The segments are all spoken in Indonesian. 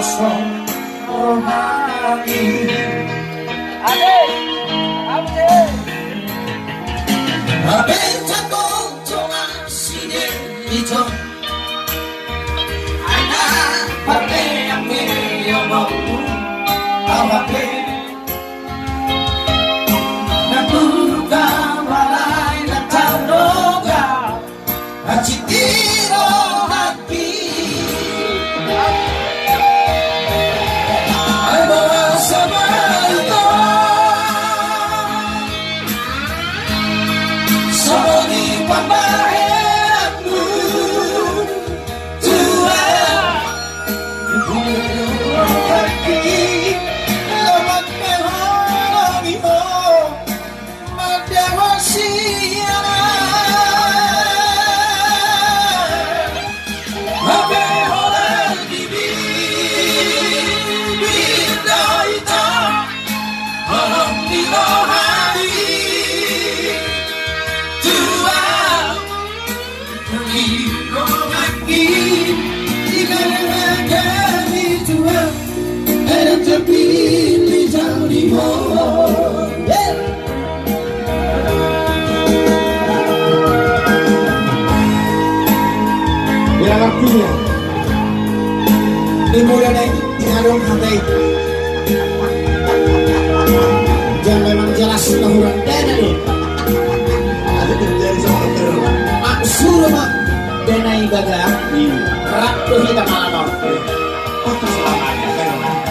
rasa rohani. Abe cakong conga sini itu, aina pate yang meyomong awape, nabuka walai nataroga, acitiro hati, abawa sama itu. Di pambaheranmu Tuhan, lagi lewat mehoniho madawasia abe holar dibi bidaita alam dilohari Bila waktunya dimulai ngadong hati jangan memang jelas nahuran dana nih ada terjadi sama terus maksud mah dana ibadah kerak tuh kita malam foto selamanya kan.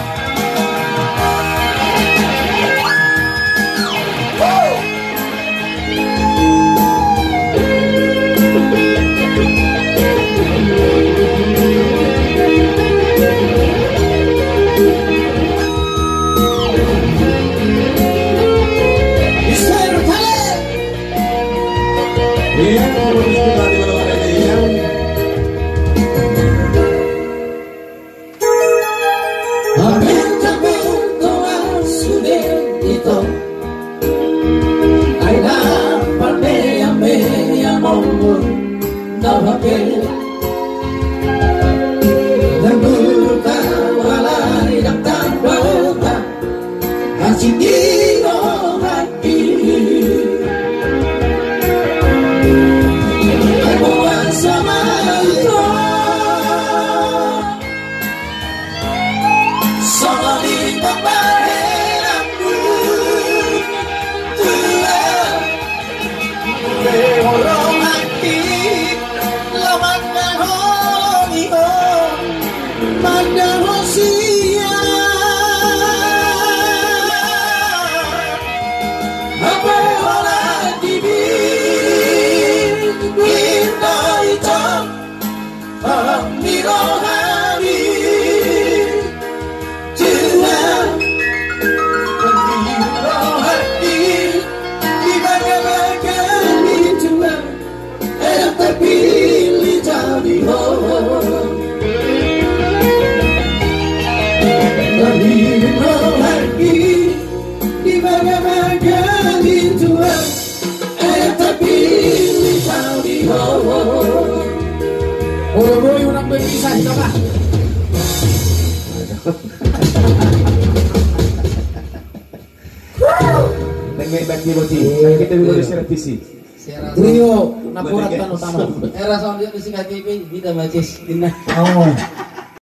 Kita dulu servisi. Trio napurat kan utama. Era sound dia musik TV tidak macis. Oh.